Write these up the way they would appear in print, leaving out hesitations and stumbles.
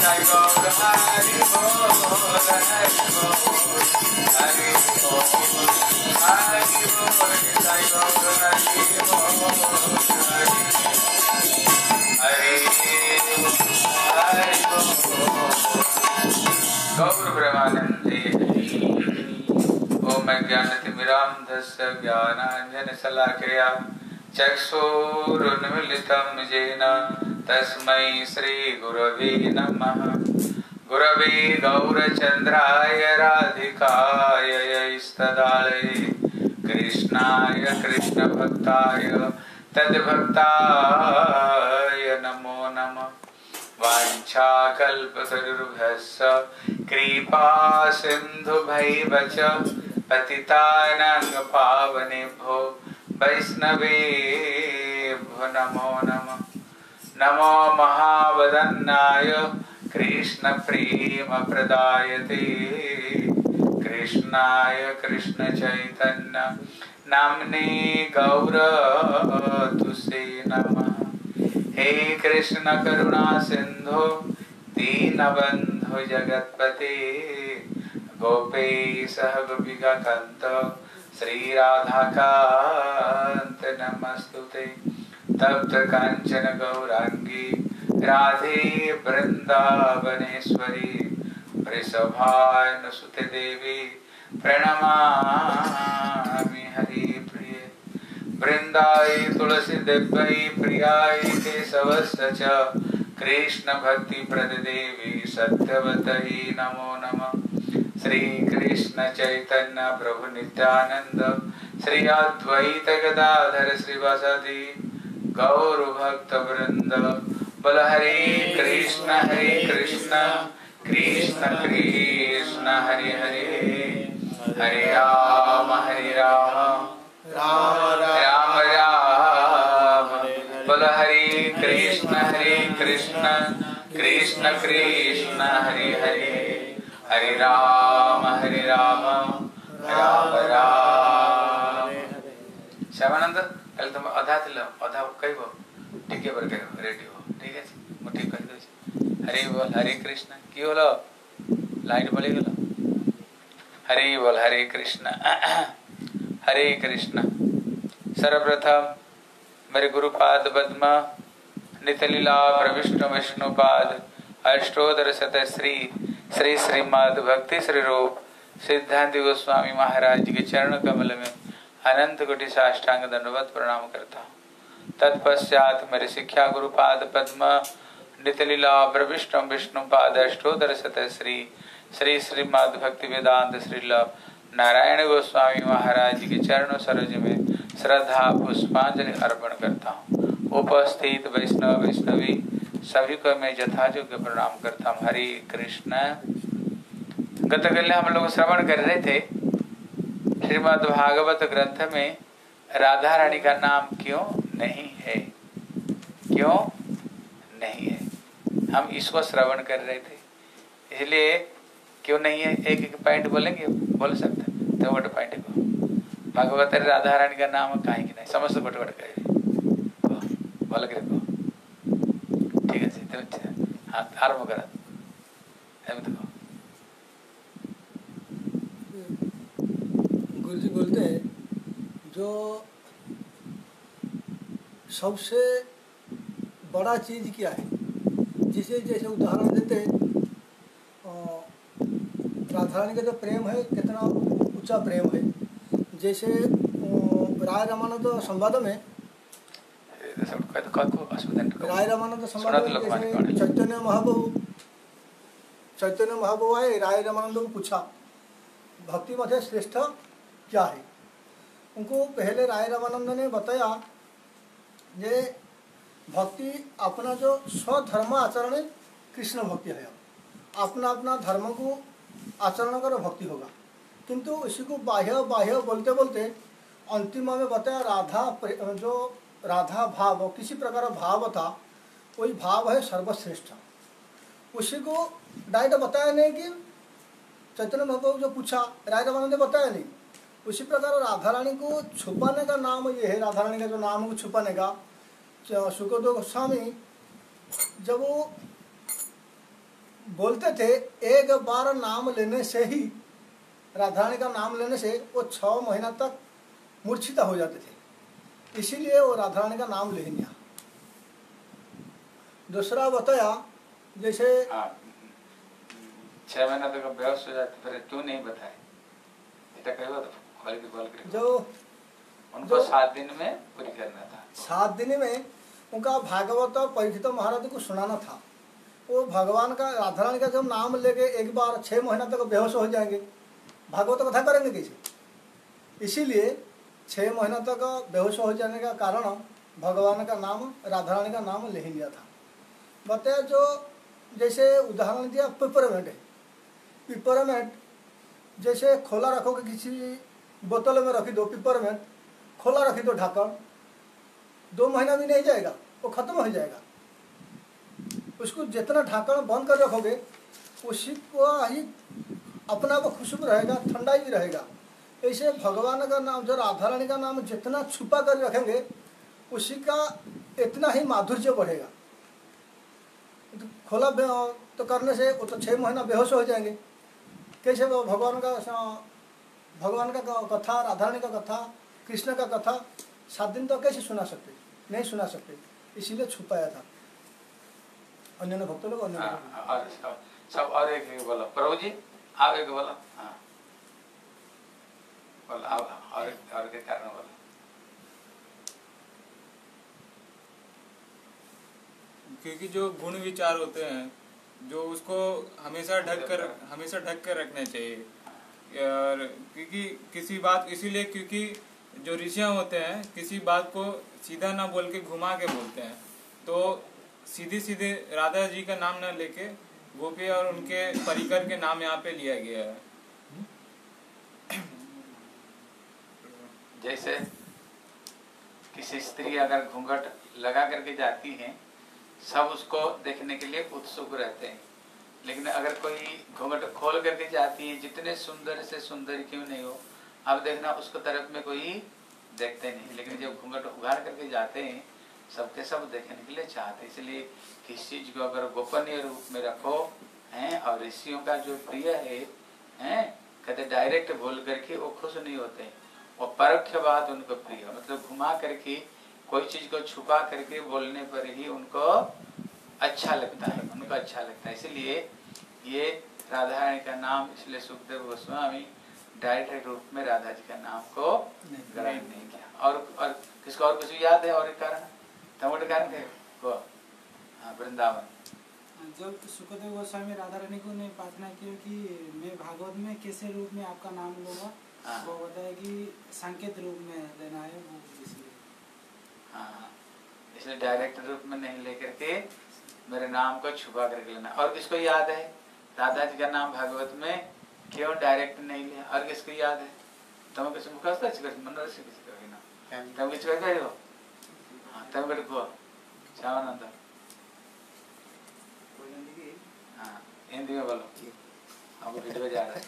निताई गौर हरि बोल हरि बोल हरि बोल हरि बोल निताई गौर हरि बोल हरि गौर ब्रह्मानंदे ओम ज्ञानतिमिरान्धस्य ज्ञानाञ्जनशलाकया चक्षुरुन्मीलितं येन तस्मै श्रीगुरवे नमः। गुरवे गौरचन्द्राय राधिकाय यैस्तदालये कृष्णाय कृष्णभक्ताय तद्भक्ताय नमो नमः। वाञ्छाकल्पतरुभ्यश्च कृपा सिन्धुभैव च पतितानां पावनेभ्यो वैष्णवेभ्यो नमो नमः। नमो महावदन्नाय कृष्णप्रेमप्रदायते कृष्णाय कृष्णचैतन्य नाम्ने गौरतुसे नमः। हे कृष्ण करुणा सिंधु दीनबंधु जगतपते गोपेश गोपिकान्त श्री राधाकान्त नमस्तुते। तप्त कांचन गौरांगी राधे वृंदावनेश्वरी वृषभानुसुते देवी प्रणमामि हरि प्रिय। वृंदाई तुलसी देव्यै प्रियाय केशवस्य च कृष्ण भक्ति प्रद देवी सत्यवतै नमो नमः। श्री कृष्ण चैतन्य प्रभु नित्यानंद श्री अद्वैत गदाधर श्रीवासादि गौर भक्त वृंद बोल हरे कृष्ण कृष्ण कृष्ण हरे हरे हरे राम राम राम राम बोल हरे कृष्ण कृष्ण कृष्ण हरे हरे हरे राम राम राम। श्यामानंद कल तुम अधा अधा कह टिके पर कह रेडी हो ठीक है मुठी कह दो हरे बोल हरे कृष्ण की होलो लाइट बोली गलो हरे बोल हरे कृष्ण सर्वप्रथम मेरे गुरुपाद पद्म नितलीला प्रविष्ट विष्णुपाद अष्टोदर शत श्री श्री श्रीमद भक्ति श्री रूप सिद्धांत गोस्वामी महाराज के चरण कमल में अनंत कोटि साष्टांग दंडवत प्रणाम करता हूँ। तत्पश्चात मेरे शिक्षा गुरुपाद पद्म नितलीला प्रविष्ट विष्णुपाद अष्टोदर शत श्री श्री श्रीमद भक्ति वेदांत श्रील नारायण गोस्वामी महाराज के चरणों सरोज में श्रद्धा पुष्पांजलि अर्पण करता हूँ। उपस्थित वैष्णव वैष्णवी सभी को मैं यथायोग्य प्रणाम करता हूँ। हरे कृष्ण। गत कल हम लोग श्रवण कर रहे थे श्रीमद् भागवत ग्रंथ में राधा रानी का नाम क्यों नहीं है, क्यों नहीं है, हम इसको श्रवण कर रहे थे। इसलिए क्यों नहीं है एक एक पॉइंट बोलेंगे, बोल सकते तो गोटे पॉइंट को भागवत राधा रानी का नाम कहीं नहीं समस्त गोटे गोटे कहे भल कर ठीक है हाँ आरम्भ कर गुरु जी बोलते हैं जो सबसे बड़ा चीज क्या है, जिसे जैसे उदाहरण देते राधा रानी का जो प्रेम है कितना ऊंचा प्रेम है। जैसे राय रामानंद संवाद में राय रामानंद संवाद में जैसे चैतन्य महाप्रभु आए राय रामानंद को पूछा भक्ति मध्य श्रेष्ठ क्या है। उनको पहले राय रामानंद ने बताया ये भक्ति अपना जो स्वधर्म आचरण है कृष्ण भक्ति है। अपना अपना धर्म को आचरण करो भक्ति होगा, किंतु इसी को बाह्य बाह्य बोलते बोलते अंतिम में बताया राधा जो राधा भाव किसी प्रकार भाव था वही भाव है सर्वश्रेष्ठ। उसी को डायरेक्ट बताया नहीं कि चैतन्य महाप्रभु जो पूछा राय रामानंद ने बताया नहीं। उसी प्रकार राधा रानी को छुपाने का नाम ये है, राधा रानी का जो नाम को छुपाने का सुखदेव गोस्वामी जब वो बोलते थे एक बार नाम लेने से ही, राधा रानी का नाम लेने से वो 6 महीना तक मूर्छित हो जाते थे, इसीलिए वो राधा रानी का नाम ले लिया। दूसरा बताया जैसे 6 महीना तक बेहोश हो जाते, फिर क्यों नहीं बताए? इतना कहो तो खोल के जो उनको 7 दिन में पूरी करना था। 7 दिन में उनका भागवत परीक्षित महाराज को सुनाना था। वो भगवान का, राधा रानी का जब नाम लेके एक बार 6 महीना तक बेहोश हो जाएंगे, भागवत कथा करेंगे कैसे? इसीलिए 6 महीना तक बेहोश हो जाने का कारण भगवान का नाम, राधा रानी का नाम ले ही लिया था। बताया जो जैसे उदाहरण दिया पिपरमेंट है। पिपरमेंट जैसे खोला रखोगे, किसी बोतल में रखी दो पिपरमेंट, खोला रखी दो ढक्कन, 2 महीना भी नहीं जाएगा, वो खत्म हो जाएगा। उसको जितना ढक्कन बंद कर रखोगे उसी को ही अपना वो खुशबू रहेगा, ठंडा भी रहेगा। ऐसे भगवान का नाम, जो राधा रानी का नाम जितना छुपा कर रखेंगे उसी का इतना ही माधुर्य बढ़ेगा। खोला तो करने से वो तो 6 महीना बेहोश हो जाएंगे। कैसे वो भगवान का कथा, राधा रानी का कथा, कृष्ण का कथा 7 दिन तो कैसे सुना सकते? नहीं सुना सकते, इसीलिए छुपाया था। अन्य भक्त लोग अन्य और सब और एक बोलो प्रभु जी, आप एक बोलो। हाँ बोलो आप, और के कारण बोलो। क्योंकि जो गुण विचार होते हैं जो उसको हमेशा ढक कर रखना चाहिए। और क्योंकि किसी बात, इसीलिए क्योंकि जो ऋषियाँ होते हैं किसी बात को सीधा ना बोल के घुमा के बोलते हैं, तो सीधे राधा जी का नाम ना लेके गोपी और उनके परिकर के नाम यहाँ पे लिया गया है। जैसे किसी स्त्री अगर घूंघट लगा करके जाती है, सब उसको देखने के लिए उत्सुक रहते हैं, लेकिन अगर कोई घूंघट खोल करके जाती है, जितने सुंदर से सुंदर क्यों नहीं हो, अब देखना उसको तरफ में कोई देखते नहीं, लेकिन जब घूंघट उघाड़ करके जाते हैं सबके सब देखने के लिए चाहते हैं। इसलिए किसी चीज को अगर गोपनीय रूप में रखो हैं, और ऋषियों का जो प्रिय है हैं, कहते डायरेक्ट बोल करके वो खुश नहीं होते, वो परोक्ष बात उनको प्रिय, मतलब घुमा करके कोई चीज को छुपा करके बोलने पर ही उनको अच्छा लगता है, उनको अच्छा लगता है। इसलिए ये राधा रानी का नाम, इसलिए सुखदेव गोस्वामी डायरेक्ट रूप में राधा जी का नाम को ग्रहण नहीं किया। और किसको और कुछ याद है? और एक कारण तमोट कारण थे वो वृंदावन, जब सुखदेव गोस्वामी राधा रानी को ने प्रार्थना की कि मैं भागवत में कैसे रूप में आपका नाम लूंगा, वो बताया कि संकेत रूप में लेना है, वो इसलिए इसलिए डायरेक्ट रूप में नहीं लेकर के मेरे नाम को छुपा करके लेना। और किसको याद है राधा जी का नाम भागवत में क्यों डायरेक्ट नहीं लिया? और किसको याद है? तुम किसी मुखस्ता मनोरथ से किसी का ना तुम किसी का कह हो? हाँ तुम कट को श्यामानंद, हाँ हिंदी में बोलो, हमको वीडियो जा रहा है।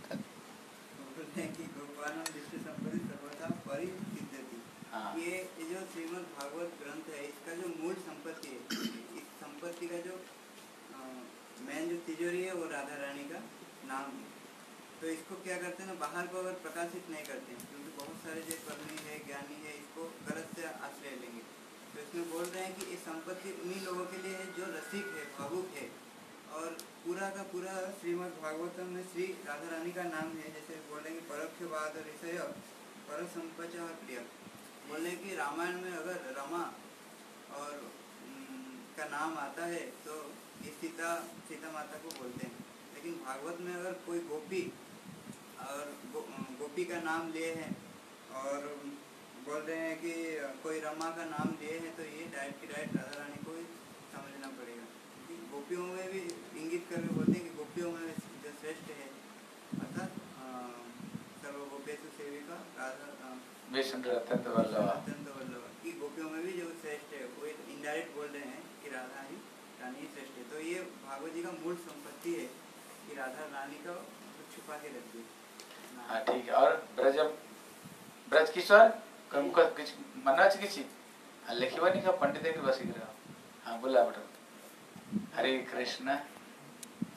ये जो श्रीमद् भागवत ग्रंथ है, इसका जो मूल संपत्ति है, इस संपत्ति का जो मेन जो तिजोरी है वो राधा रानी का नाम है। तो इसको क्या करते हैं ना, बाहर को अगर प्रकाशित नहीं करते हैं, क्योंकि बहुत सारे जो कर्मी है, ज्ञानी है, इसको गलत से आश्रय लेंगे। तो इसमें बोल रहे हैं कि ये संपत्ति उन्हीं लोगों के लिए है जो रसिक है, भावुक है, और पूरा का पूरा श्रीमद् भागवतम में श्री राधा रानी का नाम है। जैसे बोलेंगे परोक्षवाद और ऋषय पर संपच और प्रिय, बोले कि रामायण में अगर रमा और का नाम आता है तो ये सीता माता को बोलते हैं, लेकिन भागवत में अगर कोई गोपी और गोपी का नाम लिए हैं और बोल रहे हैं कि कोई रमा का नाम लिए हैं, तो ये डायरेक्ट राधा रानी को ही समझना पड़ेगा। गोपियों में भी इंगित करके बोलते हैं कि गोपियों में जो श्रेष्ठ है, अर्थात सर्वगोपेषु सेविका राधा अत्यंत वल्लभ, की गोपियों में भी जो श्रेष्ठ है, वो इनडायरेक्ट बोल रहे हैं कि राधा ही रानी श्रेष्ठ है। तो ये भागवत जी का मूल संपत्ति है कि राधा रानी का छुपा के रखती है। हाँ ठीक है। और ब्रज किशोर मनोज किसी लिखिवा नहीं का पंडित है कि बस हाँ बोला बेटा। हरे कृष्ण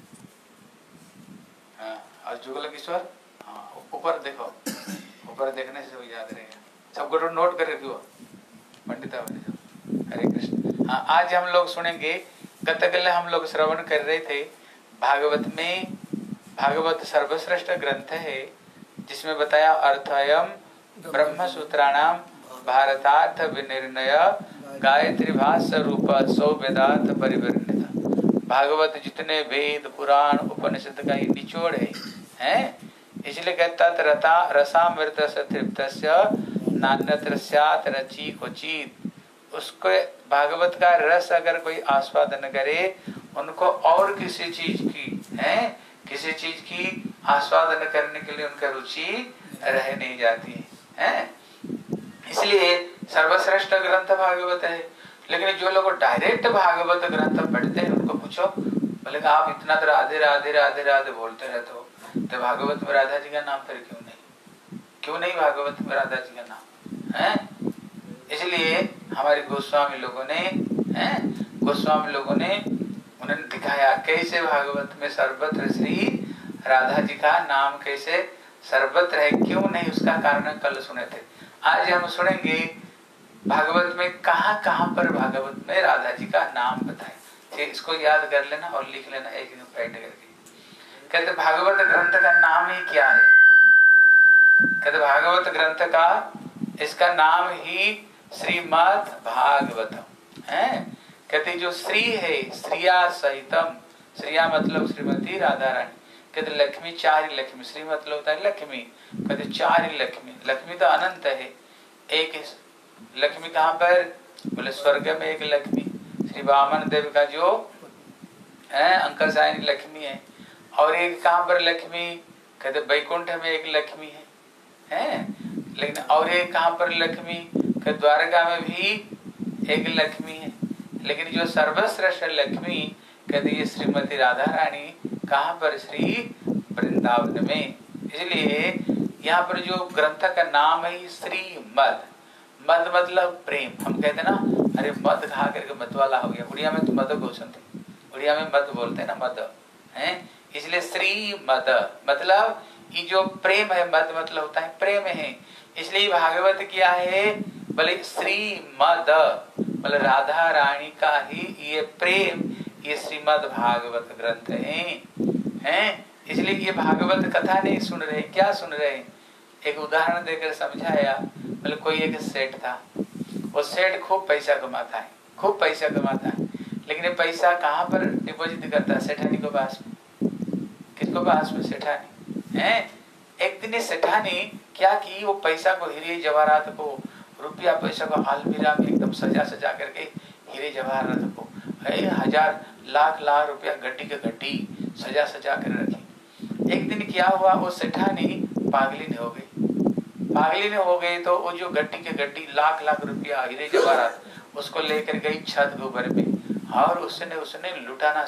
हाँ, और जुगल किशोर, हाँ ऊपर देखो, ऊपर देखने से सब याद रहेगा, सबको नोट कर रखियो पंडिता बने सब। हरे कृष्ण। हाँ, आज हम लोग सुनेंगे, गतकल हम लोग श्रवण कर रहे थे भागवत में। भागवत सर्वश्रेष्ठ ग्रंथ है जिसमें बताया अर्थयम ब्रह्म सूत्राणाम भारतार्थ विनिर्णय गायत्री भाष्य रूप सौ वेदांत परिवर्णित। भागवत जितने वेद पुराण उपनिषद का ही निचोड़ है? इसलिए कहता रता रसामृत तृप्तस्य नान्यत्र स्यात् रचि क्वचित्। उसको भागवत का रस अगर कोई आस्वादन करे, उनको और किसी चीज की आस्वादन करने के लिए उनका रुचि रह नहीं जाती है। इसलिए सर्वश्रेष्ठ ग्रंथ भागवत है। लेकिन जो लोग डायरेक्ट भागवत ग्रंथ पढ़ते हैं उनको पूछो, बोले आप इतना तो राधे राधे राधे राधे बोलते रहते हो, तो भागवत में राधा जी का नाम फिर क्यों नहीं भागवत में राधा जी का नाम है? इसलिए हमारे गोस्वामी लोगों ने उन्होंने दिखाया कैसे भागवत में सर्वत्र श्री राधा जी का नाम कैसे सर्वत्र है, क्यों नहीं, उसका कारण कल सुने थे। आज हम सुनेंगे भागवत में कहाँ पर भागवत में राधा जी का नाम बताए। इसको याद कर लेना और लिख लेना एक दिन बैठ करके। कहते भागवत ग्रंथ का नाम ही क्या है? कहते भागवत ग्रंथ का इसका नाम ही श्रीमद् भागवतम है। कहते जो श्री है, श्रिया सहितम, श्रिया मतलब श्रीमती राधा रानी। कहते लक्ष्मी, चार लक्ष्मी, श्री मतलब होता है लक्ष्मी। कहते चार लक्ष्मी, लक्ष्मी तो अनंत है। एक लक्ष्मी कहाँ पर? बोले स्वर्ग में एक लक्ष्मी, श्री वामन देव का जो है अंकल सायनी लक्ष्मी है। और एक कहाँ पर लक्ष्मी? कहते वैकुंठ में एक लक्ष्मी है। लेकिन और एक कहाँ पर लक्ष्मी? कहते द्वारका में भी एक लक्ष्मी है। लेकिन जो सर्वश्रेष्ठ लक्ष्मी कहते ये श्रीमती राधा रानी कहाँ पर? श्री वृंदावन में। इसलिए यहाँ पर जो ग्रंथ का नाम है श्रीमद। मद मतलब प्रेम। हम कहते ना, अरे मद खा करके मत वाला हो गया। उड़िया में तो मद घोषण थे, उड़िया में मद बोलते हैं ना, मद है। इसलिए श्रीमद मतलब ये जो प्रेम है, मद मतलब होता है प्रेम है। इसलिए भागवत क्या है? बोले श्रीमद मतलब राधा रानी का ही ये प्रेम, ये श्रीमद् भागवत ग्रंथ है। इसलिए ये भागवत कथा नहीं सुन रहे, क्या सुन रहे? एक उदाहरण देकर समझाया। मतलब कोई एक सेठ था, वो सेठ खूब पैसा कमाता है, लेकिन ये पैसा कहाँ पर डिपॉजिट करता है? सेठानी के पास में। किसको पास में? सेठानी है। एक दिन सेठानी क्या की, वो पैसा को, हीरे जवाहरात को, रुपया पैसा को अलमीरा में एकदम सजा करके, हीरे जवाहरात को हजार लाख रुपया गड्डी के गड्डी सजा कर रखी। एक दिन क्या हुआ, वो सेठानी पागली हो गई तो वो जो गड्डी के गड्डी लाख रुपया हीरे जवाहरात उसको लेकर गई छत के ऊपर में, और उसने लुटाना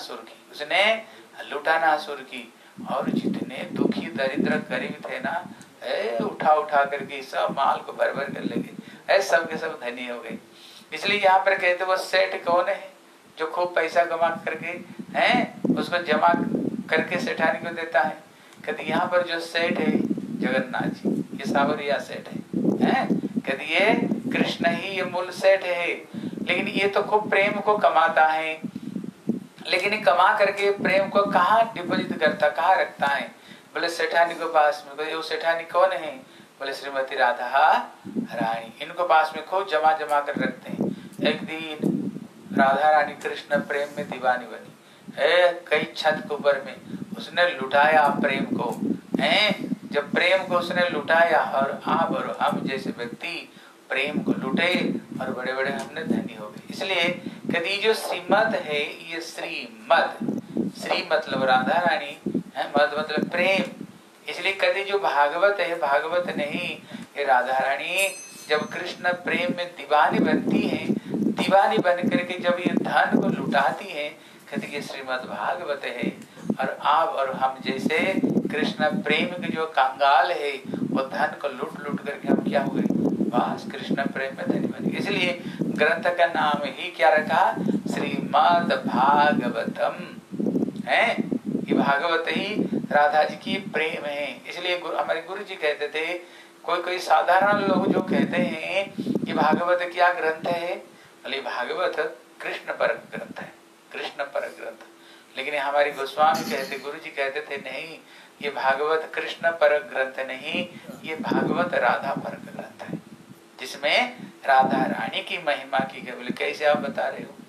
शुरू की। और जितने दुखी दरिद्र गरीब थे ना, उठा करके सब माल को भर कर ले गए, सब के सब धनी हो गए। इसलिए यहाँ पर कहते वो सेठ कौन है? जो खूब पैसा कमा करके उसको जमा करके सेठानी को देता है। कहते यहाँ पर जो सेठ है जगन्नाथ जी, ये सावरिया सेठ है। कहते ये कृष्ण ही ये मूल सेठ है। लेकिन ये तो खूब प्रेम को कमाता है, लेकिन कमा करके प्रेम को कहाँ डिपॉजिट करता, कहाँ रखता है? बोले सेठानी के पास में। बोले वो सेठानी कौन है? बोले श्रीमती राधा रानी। इनको पास में खूब जमा कर रखते हैं। एक दिन राधा रानी कृष्ण प्रेम में दीवानी बनी कई छत के ऊपर में उसने लुटाया प्रेम को। जब प्रेम को उसने लुटाया, और आप और हम जैसे व्यक्ति प्रेम को लुटे और बड़े बड़े हमने धनी हो गए। इसलिए कभी जो श्रीमद है, ये श्रीमद, श्री मतलब राधा रानी है, मद मतलब प्रेम। इसलिए कभी जो भागवत है, भागवत नहीं, ये राधा रानी जब कृष्ण प्रेम में दीवानी बनती है, दीवानी बन करके जब ये धन को लुटाती है, कहते ये श्रीमद् भागवत है। और आप और हम जैसे कृष्ण प्रेम के जो कंगाल है, वो धन को लूट करके हम क्या हुए? बस कृष्ण प्रेम में धनी बन गए। इसलिए ग्रंथ का नाम ही क्या रखा? श्रीमद् भागवतम है। ये भागवत ही राधा जी की प्रेम है। इसलिए हमारे गुरु जी कहते थे, कोई कोई साधारण लोग जो कहते हैं कि भागवत क्या ग्रंथ है, बोले भागवत कृष्ण पर ग्रंथ है, कृष्ण पर ग्रंथ। लेकिन हमारे गोस्वामी कहते, गुरु जी कहते थे नहीं, ये भागवत कृष्ण पर ग्रंथ नहीं, ये भागवत राधा पर ग्रंथ है, जिसमें राधा रानी की महिमा की गई। बोले कैसे आप बता रहे हो,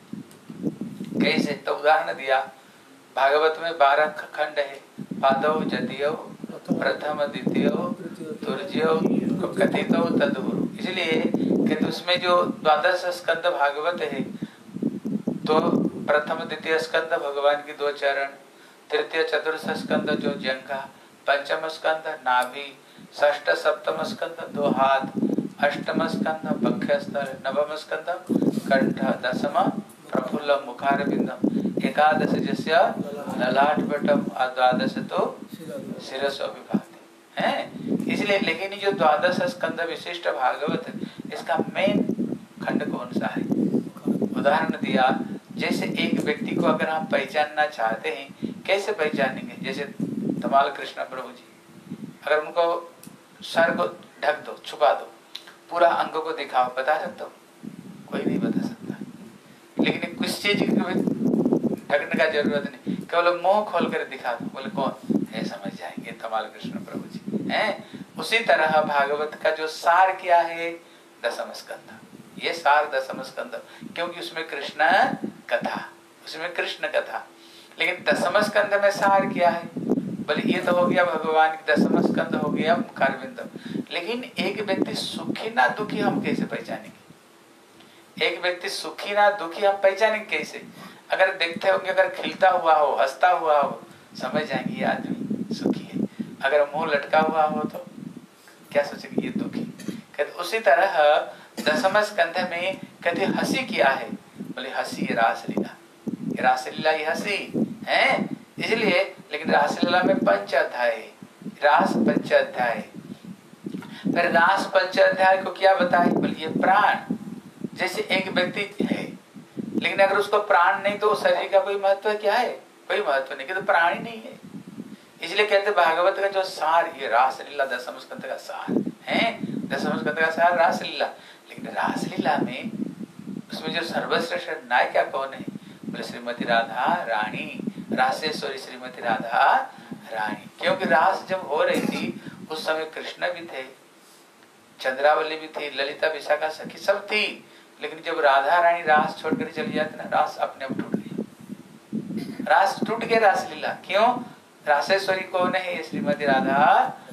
कैसे? तो उदाहरण दिया, भागवत में 12 खंड है, पादौ जदियो प्रथम द्वितीय तुर्जयो कथितो तदुरु। इसलिए कहते उसमें जो 12 स्कंद भागवत है, तो प्रथम द्वितीय स्कंद भगवान की 2 चरण, तृतीय चतुर्थ स्कंद जो जंघा, पंचम स्कंद नाभि, षष्ठ सप्तम स्कंद 2 हाथ, अष्टम स्कंद वक्षस्थल, नवम स्कंद कंठ, दशम प्रफुल्ल मुखारविंदम, एकादश जस्य ललाटपटम, द्वादश तो शिरसो विभाति है। इसलिए लेकिन जो 12 स्कंद विशिष्ट भागवत, इसका मेन खंड कौन सा है? उदाहरण दिया, जैसे एक व्यक्ति को अगर हम पहचानना चाहते हैं, कैसे पहचानेंगे? जैसे धमाल कृष्ण प्रभु जी, अगर उनको सर को ढक दो, छुपा दो, पूरा अंग को दिखाओ, बता सकते हो? कोई नहीं बता सकता। लेकिन कुछ चीज ढकने का जरूरत नहीं, केवल मुंह खोल कर दिखा दो, बोले कौन है, समझ जाएंगे धमाल कृष्ण प्रभु जी हैं। उसी तरह भागवत का जो सार क्या है, दशम स्कंद, ये सार दशम स्कंद, क्योंकि उसमें कृष्ण कथा, उसमें कृष्ण कथा। लेकिन दशम स्कंद में सार क्या है? बोले ये तो हो गया भगवान की, दशम स्कंद हो गया मुखारविंदम। लेकिन एक व्यक्ति सुखी ना दुखी हम कैसे पहचानेंगे? एक व्यक्ति सुखी ना दुखी हम पहचानेंगे कैसे? अगर देखते होंगे, अगर खिलता हुआ हो, हंसता हुआ हो, समझ जाएंगे ये आदमी सुखी है। अगर मुंह लटका हुआ हो तो क्या सोचेंगे, ये दुखी। कहते उसी तरह दशम स्कंध में कहते हंसी क्या है? बोले हंसी रासलीला, रासलीला ये हंसी है। इसलिए लेकिन रासलीला में 5 अध्याय है, रास 5 अध्याय। फिर रास 5 अध्याय को क्या बताए? बोले ये प्राण, जैसे एक व्यक्ति है, लेकिन अगर उसको प्राण नहीं तो शरीर का कोई महत्व क्या है? कोई महत्व नहीं, तो प्राण ही नहीं है। इसलिए कहते भागवत का जो सार, ये रासलीला दशम स्कंध का सार है, दशम स्कंध का सार रासलीला। लेकिन रासलीला में उसमें जो सर्वश्रेष्ठ नायिका कौन है? बोले श्रीमती राधा रानी, रासेश्वरी श्रीमती राधा रानी। क्योंकि रास जब हो रही थी उस समय कृष्ण भी थे, चंद्रावली भी थी, ललिता विशाखा सखी सब थी। लेकिन जब राधा रानी रास छोड़कर चली जाती ना, रास अपने आप टूट गया, रास टूट गया रासलीला। क्यों? रासेश्वरी कौन है? ये श्रीमती राधा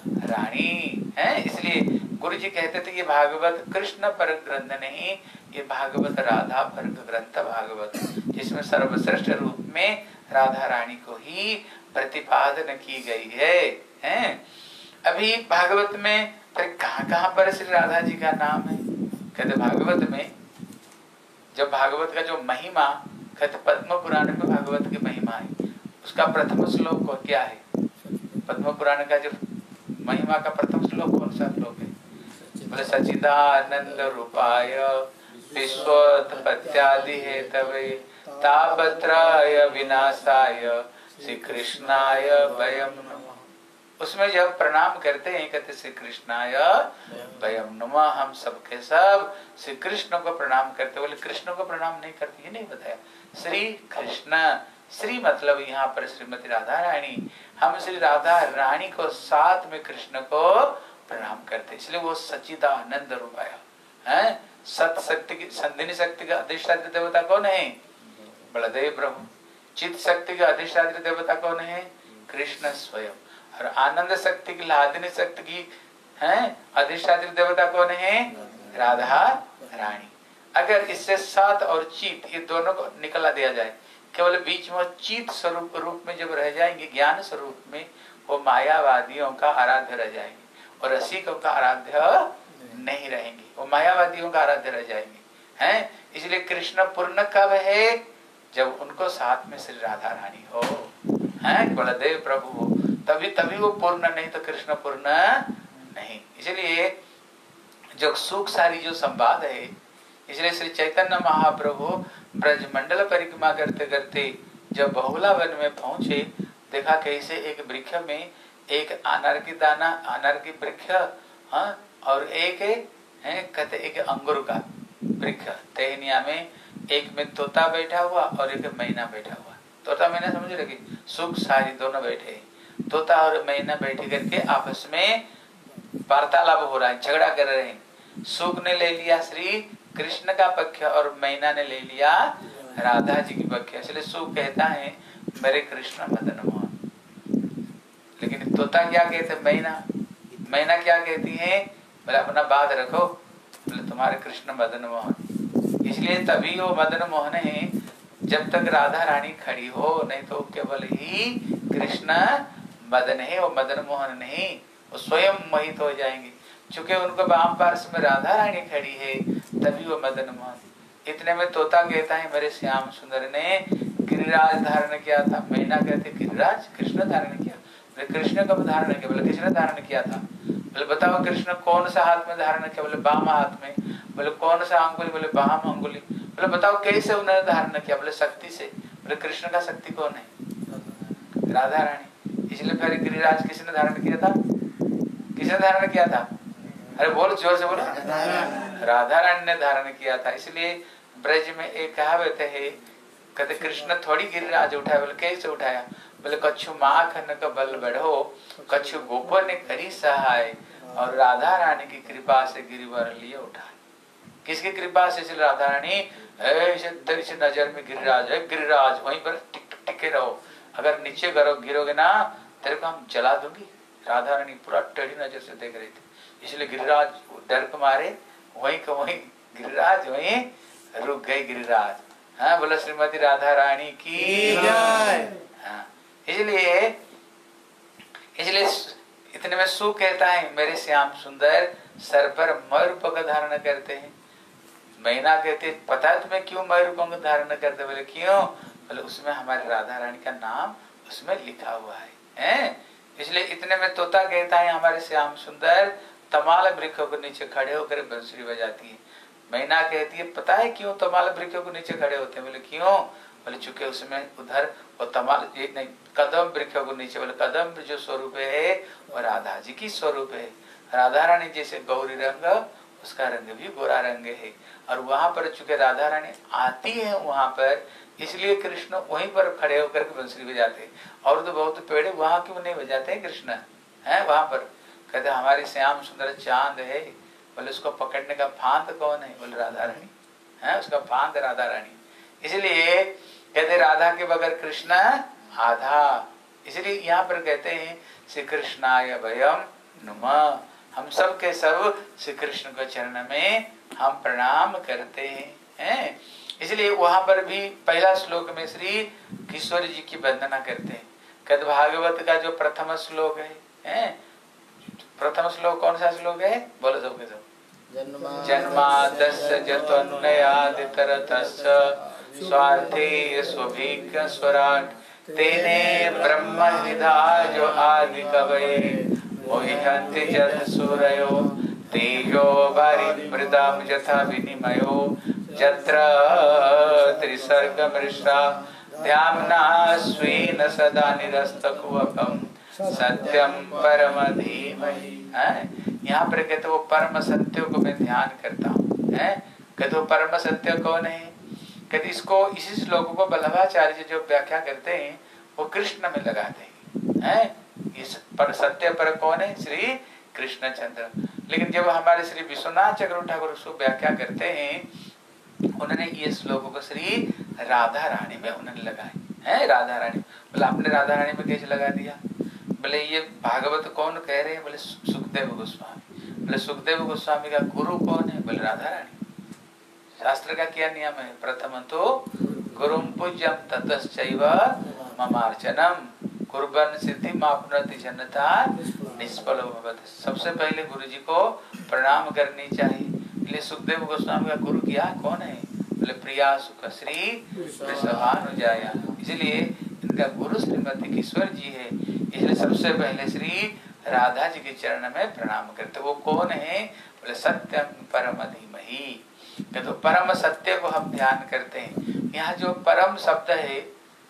रानी है। इसलिए गुरु जी कहते थे ये भागवत कृष्ण पर ग्रंथ नहीं, ये भागवत राधा पर ग्रंथ भागवत, जिसमें सर्वश्रेष्ठ रूप में राधा रानी को ही प्रतिपादन की गई है। अभी भागवत में फिर कहाँ पर श्री राधा जी का नाम है? कहते भागवत में जब भागवत का जो महिमा, कहते पद्म पुराण में भागवत की महिमा है, उसका प्रथम श्लोक को क्या है? पद्म पुराण का जो महिमा का प्रथम श्लोक कौन सा श्लोक है? बोले सच्चिदानंद रूपाय विश्वोत्पत्त्यादि हेतवे तापत्रय विनाशाय श्री कृष्णाय वयम नमः। उसमें जब प्रणाम करते हैं कहते श्री कृष्णाय वयम नमः, हम सबके सब श्री कृष्ण को प्रणाम करते। बोले कृष्ण को प्रणाम नहीं करते, ये नहीं बताया। श्री कृष्ण, श्री मतलब यहाँ पर श्रीमती राधा रानी, हम श्री राधा रानी को साथ में कृष्ण को प्रणाम करते, इसलिए वो सच्चिदानंद रूपाया है। सत शक्ति की, संधिनी शक्ति का अधिष्ठात्री देवता कौन है? बलदेव प्रभु। चित शक्ति का अधिष्ठात्री देवता कौन है? कृष्ण स्वयं। और आनंद शक्ति की, लादिनी शक्ति की है अधिष्ठात्री देवता कौन है? राधा रानी। अगर इससे सत और चित ये दोनों को निकला दिया जाए, केवल बीच में चित स्वरूप रूप में जब रह जाएंगे, ज्ञान स्वरूप में, वो मायावादियों का आराध्य रह जाएंगे और रसिकों का आराध्य नहीं रहेंगे, वो मायावादियों का आराध्य रह जाएंगे हैं। इसलिए कृष्ण पूर्ण कब है? जब उनको साथ में श्री राधा रानी हो, हैं बलदेव प्रभु हो, तभी वो पूर्ण, नहीं तो कृष्ण पूर्ण नहीं। इसलिए जो सुख सारी जो संवाद है, इसलिए श्री चैतन्य महाप्रभु ब्रजमंडल परिक्रमा करते करते जब बहुला वन में पहुंचे देखा कैसे एक वृक्ष में एक अनार की दाना, अनार की वृक्ष, हाँ, और एक है कहते एक अंगूर का वृक्ष। तेहनिया में एक में तोता बैठा हुआ और एक मैना बैठा हुआ। तोता मैना समझ रहे, सुख सारी दोनों बैठे, तोता और मैना बैठे करके आपस में वार्तालाप हो रहा है, झगड़ा कर रहे हैं। सुख ने ले लिया श्री कृष्ण का पक्ष और मैना ने ले लिया राधा जी की पक्ष। इसलिए सुख कहता है मेरे कृष्ण मदन मोहन, लेकिन तोता क्या कहते, मैना क्या कहती है, बोले अपना बात रखो, बोले तुम्हारे कृष्ण मदन मोहन। इसलिए तभी वो मदन मोहन है जब तक राधा रानी खड़ी हो, नहीं तो केवल ही कृष्ण मदन है, वो मदन मोहन नहीं, वो स्वयं मोहित हो जाएंगे। चूंकि उनको वाम पार्श्व में राधा रानी खड़ी है तभी वो मदन मोहन। इतने में तोता कहता है मेरे श्याम सुंदर ने गिरिराज धारण किया था। मैना कहते गिरिराज कृष्ण धारण किया। बोले कृष्ण कब धारण किया? बोले किसने धारण किया था? बोले बताओ कृष्ण कौन सा हाथ में धारण किया? बोले बाम हाथ में। बोले कौन सा अंगुली? बोले बाम अंगुली। बोले बताओ कैसे उन्होंने धारण किया? बोले शक्ति से। बोले कृष्ण का शक्ति कौन है? राधा रानी। इसलिए फिर गिरिराज किसने धारण किया था? किसने धारण किया था? अरे बोल, जोर से बोलो। राधा रानी ने धारण किया था। इसलिए ब्रज में एक कहावत है, कहते कृष्ण थोड़ी गिरिराज उठाया। बोले कैसे उठाया? बोले कछु माखन का बल बढ़ो, कछु गोपो ने करी सहाय, और राधा रानी की कृपा से गिरिवर लिए उठाए। किसकी कृपा से? इसलिए राधा रानी ऐसे नजर में गिरिराज है, गिरिराज वहीं पर टिके रहो, अगर नीचे गिरोगे ना तेरे को हम जला दूंगी। राधा रानी पूरा टेढ़ी नजर से देख रही थी, इसलिए गिरिराज डर के मारे वहीं का वहीं गिरिराज वहीं रुक गए गिरिराज। हाँ बोला श्रीमती राधा रानी की जय। हाँ इसलिए इतने में सु कहता है मेरे श्याम सुंदर सर पर मयूर पंख धारण करते हैं। मैना कहते पता है तुम्हें क्यों मयूर पंख धारण करते? बोले क्यों? बोले उसमें हमारी राधा रानी का नाम उसमें लिखा हुआ है। इसलिए इतने में तोता कहता है हमारे श्याम सुंदर तमाल वृक्षों के नीचे खड़े होकर बंसुरी बजाती है। मैना कहती है पता है क्यों तमाल वृक्षों के नीचे खड़े होते हैं? बोले क्यों? बोले चूंकि उसमें उधर वो तमाल नहीं कदम वृक्षों के नीचे, बोले कदम जो स्वरूप है वो राधा जी की स्वरूप है। राधा रानी जैसे गौरी रंग, उसका रंग भी गोरा रंग है। और वहां पर चूंकि राधा रानी आती है वहां पर, इसलिए कृष्ण वहीं पर खड़े होकर के बंसुरी बजाते। और तो बहुत पेड़े वहां क्यों नहीं बजाते हैं कृष्ण? है वहां पर कहते हमारे श्याम सुंदर चांद है। बोले उसको पकड़ने का फांद कौन है? बोले राधा रानी है, उसका फांद राधा रानी। इसलिए कहते राधा के बगैर कृष्ण आधा। इसलिए यहाँ पर कहते हैं श्री कृष्णाय भयम नुमा, हम सब के सब श्री कृष्ण के चरण में हम प्रणाम करते हैं। इसलिए वहां पर भी पहला श्लोक में श्री किशोर जी की वंदना करते हैं। कहते भागवत का जो प्रथम श्लोक है, प्रथम श्लोक कौन सा श्लोक है? बोलो सबके सब। जन्मादस्य जतोन्नयादितरतस्य स्वार्थे स्वभिज्ञ स्वराट तेने ब्रह्म विधा जो आदि कवये मोहिहन्ति जत सूरयो तेजो वारिमृदां यथा विनिमयो यत्र त्रिसर्गमृषा ध्याम्ना स्वेन सदा निरस्तकुहकं सत्यम परम धीमहि। यहाँ पर कहते वो परम सत्य को मैं ध्यान करता हूँ। कहते वो परम सत्य कौन है? कहते इसको इसी श्लोक को बल्लभाचार्य जी जो व्याख्या करते हैं वो कृष्ण में लगाते हैं। इस पर सत्य पर कौन है? श्री कृष्णचंद्र। लेकिन जब हमारे श्री विश्वनाथ चक्रवर्ती ठाकुर उसको व्याख्या करते हैं, उन्होंने ये श्लोक को श्री राधा रानी में उन्होंने लगाए हैं। राधा रानी बोले आपने राधा रानी में कैसे लगा दिया? बोले ये भागवत कौन कह रहे हैं? बोले सुखदेव गोस्वामी। बोले सुखदेव गोस्वामी का गुरु कौन है? बोले राधा रानी। शास्त्र का क्या नियम है? प्रथम तो गुरुम पूज्यम ततश्चैव ममार्चनम कुर्बन सिद्धि मापनति जनता निष्फलो भवति। सबसे पहले गुरु जी को प्रणाम करनी चाहिए। इसलिए सुखदेव गोस्वामी का गुरु क्या कौन है? बोले प्रिया सुख श्री वृषभानुजाया। इसलिए इनका गुरु श्रीमती किशोर जी है। इसलिए सबसे पहले श्री राधा जी के चरण में प्रणाम करते। वो कौन है? बोले सत्यम परम धीमहि। तो परम सत्य को हम ध्यान करते हैं। यहाँ जो परम शब्द है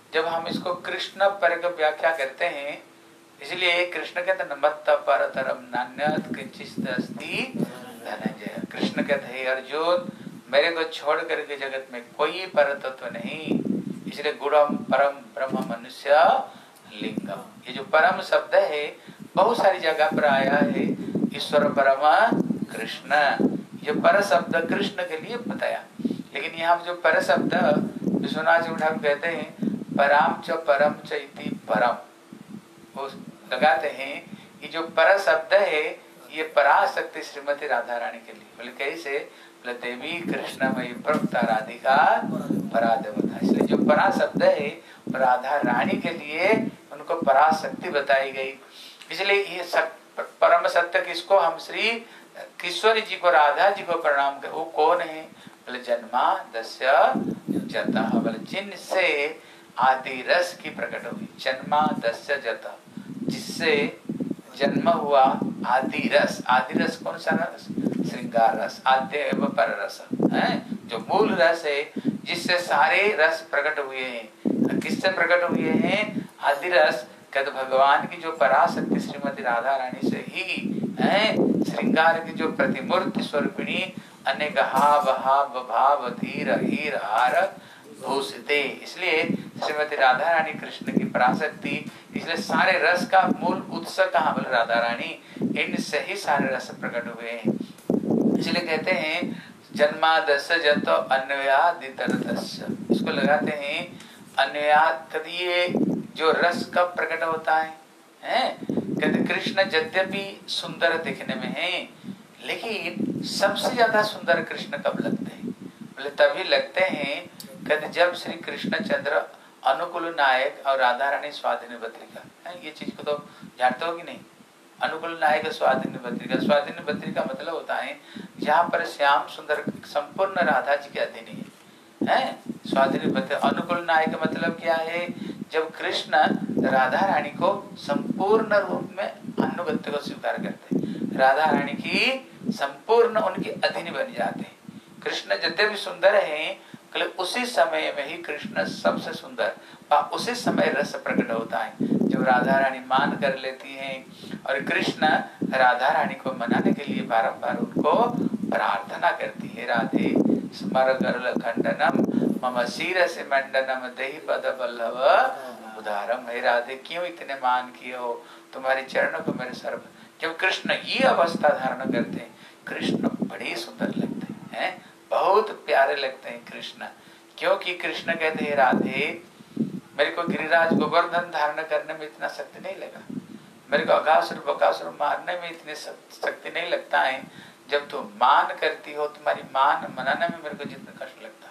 जब हम इसको कृष्ण पर व्याख्या करते हैं, इसलिए कृष्ण कहते हैं मत्त परतरम नान्यत् किंचित् अस्ति धनंजय। कृष्ण कहते हैं अर्जुन, मेरे को छोड़ करके जगत में कोई पर तत्व नहीं, इसलिए गुणम परम ब्रह्म मनुष्य लिंगम। ये जो परम शब्द है बहुत सारी जगह पर आया है, ईश्वर परम कृष्ण, ये पर शब्द कृष्ण के लिए बताया। लेकिन यहाँ जो पर शब्द विश्वनाथ जी ठाकुर कहते हैं पराम च परम च इति परम, वो लगाते हैं। ये जो पर शब्द है ये पराशक्ति श्रीमती राधा रानी के लिए, बोले कैसे, बोले देवी कृष्णमयी प्रभुता राधिका परादेवता। इसलिए जो परा शब्द है राधा रानी के लिए उनको पराशक्ति बताई गई। इसलिए ये परम सत्य किसको, हम श्री किशोरी जी को, राधा जी को प्रणाम कर, वो कौन है, बोले जन्मादस्य जता, बोले जिनसे आदि रस की प्रकट हुई। जन्मादस्य जता, जिससे जन्म हुआ आदि रस। आदि रस कौन सा रस, श्रृंगार रस, आद्य एवं पर रस है, जो मूल रस है जिससे सारे रस प्रकट हुए हैं। किससे प्रकट हुए हैं, आदि रस कहते भगवान की जो पराशक्ति श्रीमती राधा रानी से ही है। श्रृंगार की जो प्रतिमूर्ति स्वरूपिणी अनेक हाव हाव भाव धीर हीर हार भूषिते, इसलिए श्रीमती राधा रानी कृष्ण की पराशक्ति। इसलिए सारे रस का मूल उत्स कहाँ, बोले राधा रानी, इनसे ही सारे रस प्रकट हुए हैं। इसलिए कहते हैं जन्मादस्य जतो अन्वयादितरतस्य, इसको लगाते हैं अन्वयाद। कभी ये जो रस कब प्रकट होता है, कहते कृष्ण यद्यपि सुंदर दिखने में है, लेकिन सबसे ज्यादा सुंदर कृष्ण कब लगते हैं, बोले तभी लगते हैं कहते जब श्री कृष्ण चंद्र अनुकूल नायक और राधा रानी स्वाधीन बद्रिका, ये चीज को तो जानते हो कि नहीं। अनुकूल नायक स्वाधीन बद्रिका, स्वाधीन बद्रिका मतलब होता है जहाँ पर श्याम सुंदर संपूर्ण राधा जी के अधीन है। स्वाधीन बद्रिका अनुकूल नायक मतलब क्या है, जब कृष्ण राधा रानी को संपूर्ण रूप में अनुगत्य को स्वीकार करते हैं, राधा रानी की संपूर्ण उनके अधीन बन जाते हैं। कृष्ण जितने भी सुंदर हैं, उसी समय में ही कृष्ण सबसे सुंदर, उसी समय रस प्रकट होता है जब राधा रानी मान कर लेती हैं और कृष्ण राधा रानी को मनाने के लिए बारंबार उनको प्रार्थना करती है, राधे स्मर गरुल खंडनम मम शिरसि मंडनम देहि पद वल्लभ उदारम। हे राधे क्यों इतने मान किए हो, तुम्हारे चरणों को मेरे सर। जब कृष्ण ये अवस्था धारण करते हैं, कृष्ण बड़े सुंदर लगते हैं, बहुत प्यारे लगते हैं कृष्ण। क्योंकि कृष्ण कहते हैं राधे मेरे को गिरिराज गोवर्धन धारण करने में इतना शक्ति नहीं लगा, मेरे को अगासुर बकासुर मारने में इतनी शक्ति नहीं लगता है, जब तुम मान करती हो तुम्हारी मान मनाने में मेरे को जितना कष्ट लगता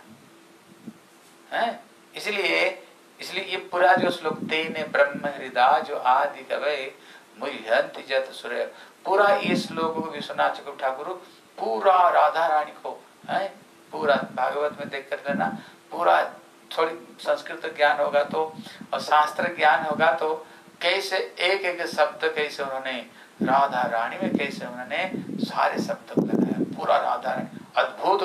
है। इसलिए ये पूरा जो श्लोक तेने ब्रह्म हृदय जो आदि कवे मुह्यंति जत सूर्य, पूरा ये श्लोक विश्वनाथ चक्रवर्ती ठाकुर पूरा राधा रानी को है, पूरा भागवत में देख कर लेना, पूरा थोड़ी संस्कृत ज्ञान होगा तो और शास्त्र ज्ञान होगा तो कैसे एक एक शब्द कैसे उन्होंने राधा रानी में कैसे उन्होंने सारे शब्द को लगाया। पूरा राधा रानी अद्भुत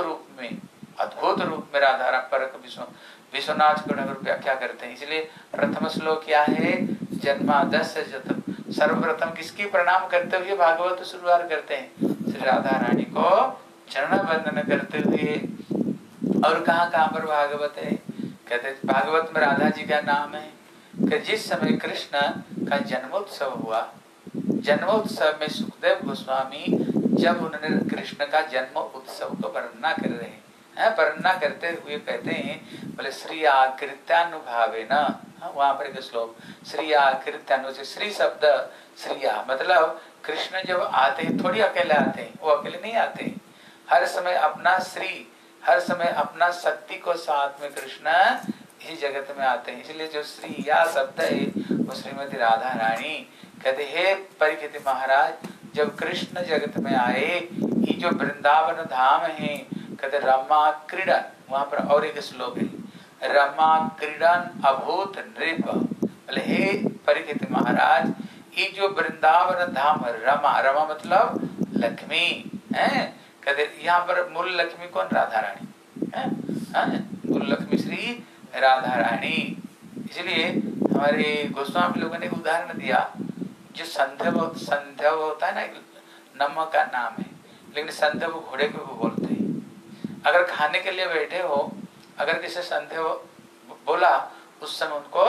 रूप में राधा रानी पर विश्वनाथ को व्याख्या करते हैं। इसलिए प्रथम श्लोक क्या है, जन्मादस्य जतम, सर्वप्रथम किसकी प्रणाम करते हुए भागवत शुरुआत करते हैं, श्री राधा रानी को चरण वंदन करते हुए। और कहाँ पर भागवत है, कहते भागवत में राधा जी का नाम है कि जिस समय कृष्ण का जन्मोत्सव हुआ, जन्मोत्सव में सुखदेव गोस्वामी जब उन्होंने कृष्ण का जन्म उत्सव को वर्णना कर रहे हैं, वर्णना करते हुए कहते हैं बोले श्री आकृत्यानुभावे न, वहां पर एक श्लोक श्री आकृत्यानु, श्री शब्द श्रिया मतलब कृष्ण जब आते हैं थोड़ी अकेले आते हैं, वो अकेले नहीं आते हैं, हर समय अपना श्री, हर समय अपना शक्ति को साथ में कृष्ण इस जगत में आते हैं। इसलिए जो श्री या शब्द है वो श्रीमती राधा रानी। कहते हे परीक्षित महाराज, जब कृष्ण जगत में आए, ये जो वृंदावन धाम है, कहते रमा क्रीडन, वहां पर और एक श्लोक है, रमा क्रीडन अभूत नृप। बोले हे परीक्षित महाराज, ये जो वृंदावन धाम रमा, रमा मतलब लक्ष्मी है, कहते यहाँ पर मूल लक्ष्मी कौन, राधा रानी है, मूल लक्ष्मी श्री राधा रानी। इसलिए हमारे गोस्वामी लोगों ने उदाहरण दिया, जो संध्यव होता है ना, नमक का नाम है, लेकिन संध्यव घोड़े को भी बोलते हैं। अगर खाने के लिए बैठे हो, अगर किसी संध्यव बोला, उस समय उनको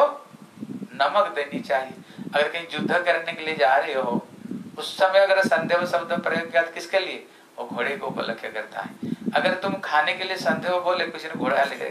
नमक देनी चाहिए। अगर कहीं युद्ध करने के लिए जा रहे हो, उस समय अगर संध्यव शब्द प्रयोग किया, किसके लिए? वो घोड़े को उपलक्ष्य करता है। अगर तुम खाने के लिए संध्यव बोले, किसी ने घोड़ा लेकर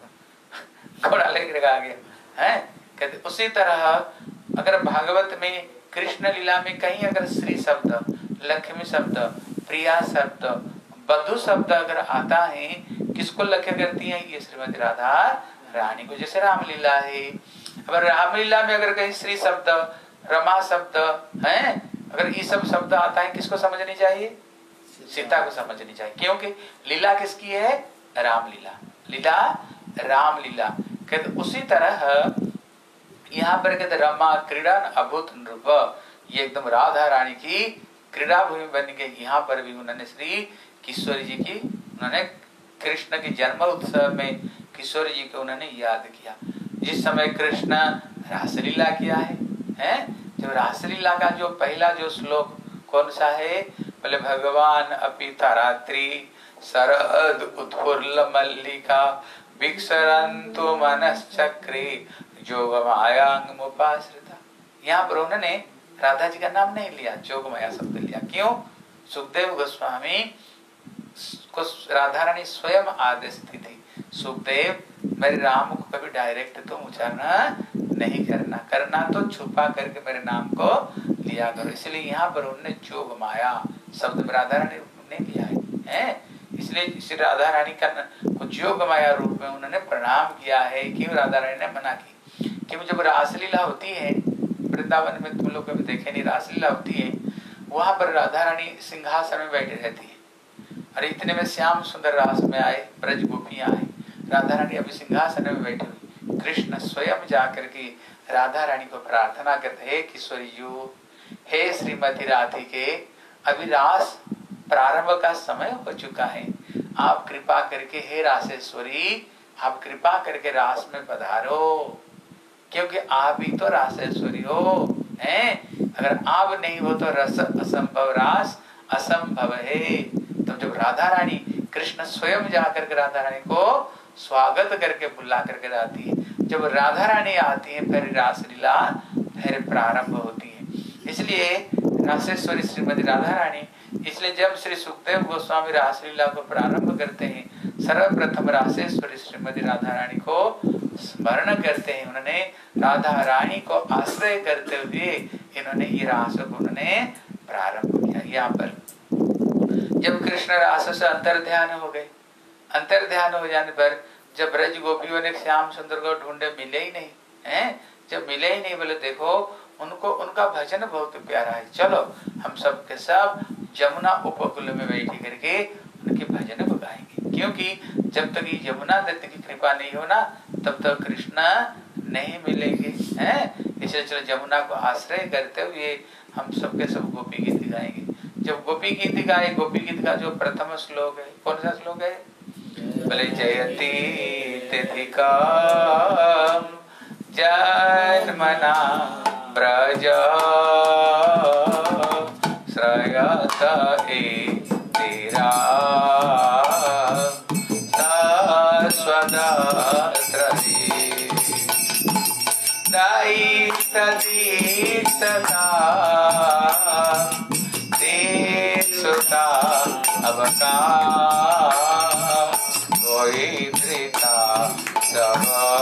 गया, घोड़ा लेकर आ गया है, कहते उसी तरह अगर भागवत में कृष्ण लीला में कहीं अगर श्री शब्द, लक्ष्मी शब्द, प्रिया शब्द, बधु शब्द अगर आता है, किसको लक्ष्य करती है? ये श्रीमती राधा रानी को। जैसे रामलीला है, अगर रामलीला में अगर कहीं श्री शब्द, रमा शब्द है, अगर ये सब शब्द आता है, किसको समझनी चाहिए? सीता को समझनी चाहिए, क्योंकि लीला किसकी है? रामलीला, लीला रामलीला। कहते उसी तरह यहाँ पर कहते रमा क्रीड़न अभूत नृप, ये एकदम राधा रानी की क्रीड़ा भूमि बन गई। यहाँ पर भी उन्होंने श्री किशोरी जी की, उन्होंने कृष्ण के जन्म उत्सव में किशोरी जी को उन्होंने याद किया। जिस समय कृष्ण रासलीला किया है, जो रासलीला का जो पहला जो श्लोक कौन सा है? बोले भगवान अपीता रात्रि शरद उत्फुल्ल मल्लिका विक्षरन्तु मनश्चक्रे जोगमायांग मुपाश्रिता। यहाँ पर उन्होंने राधा जी का नाम नहीं लिया, जोगमाया शब्द लिया। क्यों? सुखदेव गोस्वामी को राधा रानी स्वयं आदेश दी थी, सुखदेव मेरे राम को कभी डायरेक्ट तुम उच्चारण नहीं करना तो छुपा करके मेरे नाम को लिया करो। इसलिए यहाँ पर उन्होंने जोग माया शब्द राधा रानी ने लिया है, इसलिए श्री राधा रानी का जोग माया रूप में उन्होंने प्रणाम किया है। क्यों राधा रानी ने मना की? क्योंकि जब रासलीला होती है वृंदावन में, तुम लोग कभी देखे नहीं, रासलीला होती है, वहां पर राधा रानी सिंहासन में बैठी रहती है। अरे इतने में श्याम सुंदर रास में आए, ब्रज गोपियां आए, राधा रानी अभी सिंहासन में बैठी हुई, कृष्ण स्वयं जाकर के राधा रानी को प्रार्थना करते, हे किशोरी जी, हे श्रीमती राधिके, अभी रास प्रारंभ का समय हो चुका है, आप कृपा करके हे रासेश्वरी, आप कृपा करके रास में पधारो, क्योंकि आप ही तो रासेश्वरी हो हैं। अगर आप नहीं हो तो रस असंभव, रास असंभव है। तो जब राधा रानी, कृष्ण स्वयं जाकर के राधा रानी को स्वागत करके बुला करके आती है, जब राधा रानी आती है फिर रासलीला फिर प्रारंभ होती है। इसलिए रासेश्वरी श्रीमती राधा रानी, इसलिए जब श्री सुखदेव गोस्वामी रासलीला को प्रारंभ करते हैं, सर्वप्रथम रासेश्वरी श्रीमती राधा रानी को स्मरण करते हैं। उन्होंने राधा रानी को आश्रय करते हुए इन्होंने ये रास को उन्होंने प्रारंभ किया। यहाँ पर जब कृष्ण रास से अंतर ध्यान हो गए, अंतर ध्यान हो जाने पर जब ब्रज गोपियों ने श्याम सुंदर को ढूंढे, मिले ही नहीं हैं। जब मिले ही नहीं, बोले देखो उनको उनका भजन बहुत प्यारा है, चलो हम सब के सब जमुना उपकूल में बैठ करके उनके भजन को गाएंगे, क्योंकि जब तक ये यमुना दत्त की कृपा नहीं हो ना, तब तक कृष्ण नहीं मिलेंगे हैं। इसलिए चलो जमुना को आश्रय करते हुए हम सबके सब गोपी गीत गाएंगे। जब गोपी गीत गाए, गोपी गीत का जो प्रथम श्लोक है, कौन सा श्लोक है? बोले जयति तिथिका जन्मना ब्रज श्रयत इंदिरा दीक्षता दीक्षता अवका गोईत्रिता सब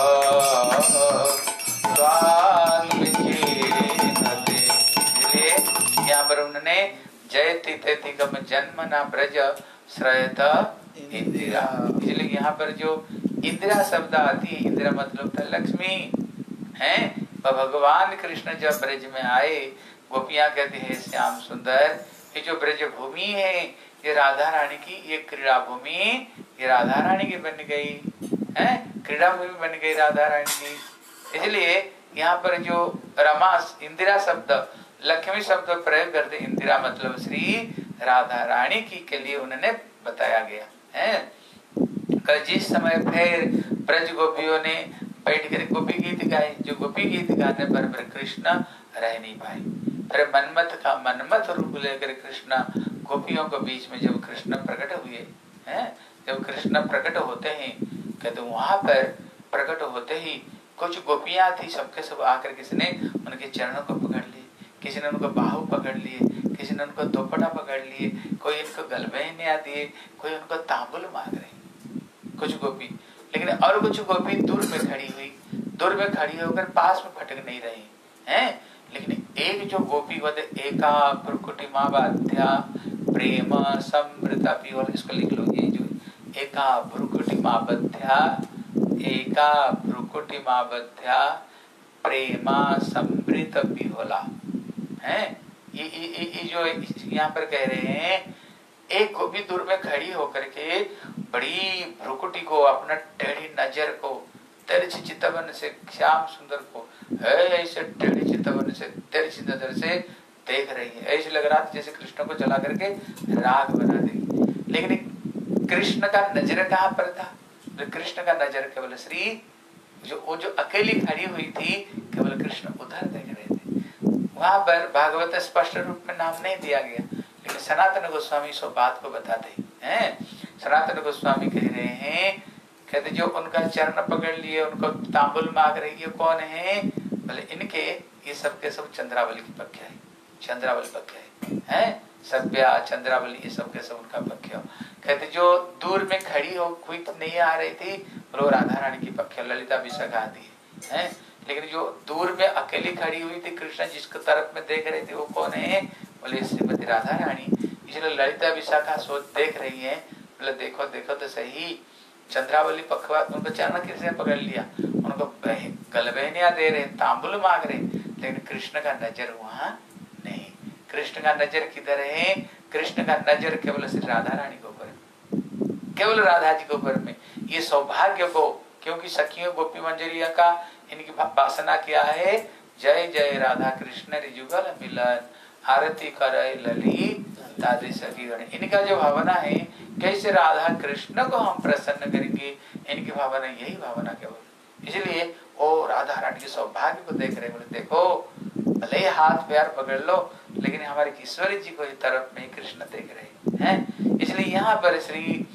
यहाँ पर उन्होंने जयति तिथि कम जन्म ना ब्रज श्रयत इंदिरा, इसलिए यहाँ पर जो इंदिरा शब्द आती है, इंदिरा मतलब था लक्ष्मी हैं। भगवान कृष्ण जब ब्रज में आए, गोपियां कहती है श्याम सुंदर, ये जो ब्रज भूमि है ये राधा रानी की, ये क्रीड़ा भूमि ये राधा रानी की बन गई है, क्रीड़ा भूमि बन गई राधा रानी की। इसलिए यहाँ पर जो रमास इंदिरा शब्द, लक्ष्मी शब्द प्रयोग करते, इंदिरा मतलब श्री राधा रानी की के लिए उन्होंने बताया गया है। जिस समय फिर ब्रज गोपियों ने बैठ कर गोपी गीत गाए। जो गोपी गीत गाने पर फिर कृष्ण रह नहीं पाए। फिर मनमथ रूप लेकर कृष्ण गोपियों के बीच में जब कृष्ण प्रकट हुए हैं, जब कृष्ण प्रकट होते हैं, कहते वहां पर प्रकट होते ही कुछ गोपियां थी, सबके सब आकर किसी ने उनके चरणों को पकड़ लिए, किसी ने उनको बाहु पकड़ लिए, किसी ने उनको दोपटा पकड़ लिए, कोई इनको गलबेनिया दिए, कोई उनको तांबुल मांग रहे कुछ गोपी। लेकिन और कुछ गोपी दूर में खड़ी हुई, दूर में खड़ी होकर पास में भटक नहीं रही हैं। लेकिन एक जो गोपी वद एका भ्रुकुटिमाबाध्या प्रेम समृता पीवल, इसको लिख लो, ये जो एका भ्रुकुटिमाबाध्या, एका भ्रुकुटिमाबाध्या प्रेमा समृत पीवला है। ये जो यहाँ पर कह रहे हैं, एक गोपी दूर में खड़ी होकर के बड़ी भ्रुकुटी को, अपना टेढ़ी नजर को, तिरछी चितवन से श्याम सुंदर को ऐसे टेढ़ी चितवन से तिरछी नजर से देख रही है। ऐसे लग रहा था जैसे कृष्ण को चला करके राग बना देगी। लेकिन कृष्ण का नजर कहाँ पर था? कृष्ण का नजर केवल श्री वो जो अकेली खड़ी हुई थी, केवल कृष्ण उधर देख रहे थे। वहां पर भागवत स्पष्ट रूप में नाम नहीं दिया गया, लेकिन सनातन गोस्वामी इस बात को बताते हैं। सनातन गोस्वामी कह रहे हैं, कहते जो उनका चरण पकड़ लिए, उनको तांबुल मांग रही है, कौन है? बोले इनके ये सब के सब चंद्रावली की पक्ष है, चंद्रावली पक्ष है, सभ्या चंद्रावली, ये सब के सब उनका पक्ष है। कहते जो दूर में खड़ी हो कोई नहीं आ रही थी, बोलो राधा रानी की पक्ष, ललिता विशाखा आदि है। लेकिन जो दूर में अकेली खड़ी हुई थी, कृष्ण जिसको तरफ में देख रहे थे, वो कौन है? बोले श्रीमती राधा रानी। इसलिए ललिता विशाखा सोच देख रही है। बोले देखो देखो तो सही, चंद्रावली पक्षवात उनको चरण किसने पकड़ लिया, उनको गलबेनिया दे रहे, तांबुल मांग रहे, लेकिन कृष्ण का नजर वहां नहीं। कृष्ण का नजर किधर है? कृष्ण का नजर केवल श्री राधा रानी के ऊपर, केवल राधा जी के ऊपर में। ये सौभाग्य को, क्योंकि सखियों गोपी मंजरिया का इनकी वासना क्या है? जय जय राधा कृष्ण रिजुगल मिलन, आरती करे लली दादी सखी गण। इनका जो भावना है, कैसे राधा कृष्ण को हम प्रसन्न करेंगे, इनकी भावना यही भावना केवल। इसलिए वो राधा रानी के सौभाग्य को देख रहे, बोले देखो भले हाथ पैर पकड़ लो, लेकिन हमारे किशोरी जी को इस तरफ में कृष्ण देख रहे हैं। इसलिए यहाँ पर श्री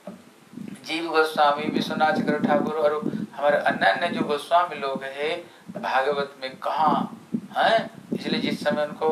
जीव गोस्वामी, विश्वनाथ चक्र ठाकुर और हमारे अन्य अन्य जो गोस्वामी लोग है भागवत में कहाँ है। इसलिए जिस समय उनको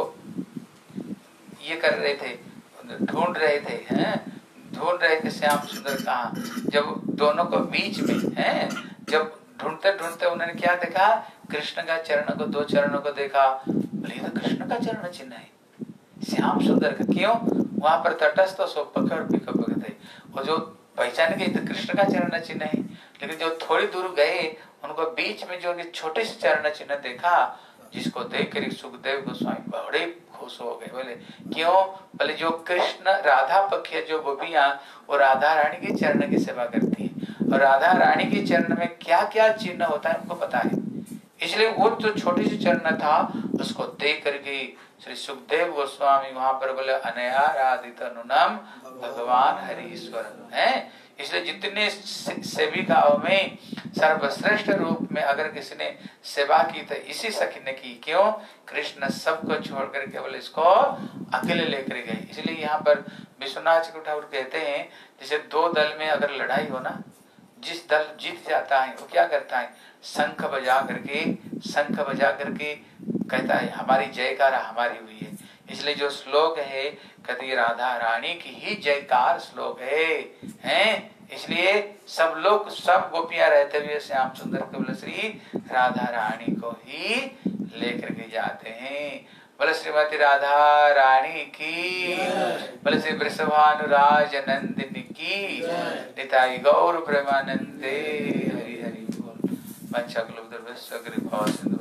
ये कर रहे थे, ढूंढ रहे थे, हैं ढूंढ रहे थे श्याम सुंदर कहाँ, जब दोनों को बीच में है, जब ढूंढते ढूंढते उन्होंने क्या देखा? कृष्ण का चरण को, दो चरणों को देखा। बोले तो कृष्ण का चरण चिन्ह है, श्याम सुंदर का। क्यों? वहां पर तटस्थ सो पकड़ थे, और जो पहचान गए तो कृष्ण का चरण चिन्ह है। लेकिन जो थोड़ी दूर गए, उनको बीच में जो छोटे से चरण चिन्ह देखा, जिसको देख कर सुखदेव गोस्वामी बड़े खुश हो गए। बोले क्यों? बोले जो कृष्ण राधा पक्ष जो गोपियां, वो राधा रानी के चरण की सेवा करती है, और राधा रानी के चरण में क्या क्या चिन्ह होता है उनको पता है। इसलिए वो जो छोटी सी चरण था, उसको देख करके श्री सुखदेव गोस्वामी वहां पर बोले अनयाराधित अनुनम भगवान हरीश्वर है। इसलिए जितने सेविकाओं में सर्वश्रेष्ठ रूप में अगर किसी ने सेवा की तो इसी सखी ने की। क्यों? कृष्ण सबको छोड़ कर केवल इसको अकेले लेकर गए। इसलिए यहाँ पर विश्वनाथ ठाकुर कहते हैं, जैसे दो दल में अगर लड़ाई हो ना, जिस दल जीत जाता है वो क्या करता है? शंख बजा करके कहता है हमारी जयकारा हमारी हुई है। इसलिए जो श्लोक है, कहती राधा रानी की ही जयकार श्लोक है। इसलिए सब लोग, सब गोपियां रहते हुए श्याम सुंदर केवल श्री राधा रानी को ही लेकर के जाते हैं। बोले श्रीमती राधा रानी की, बोले श्री वृषभानुराज नंदिनी की, निताई गौर प्रेमानंदे हरि हरि बोल।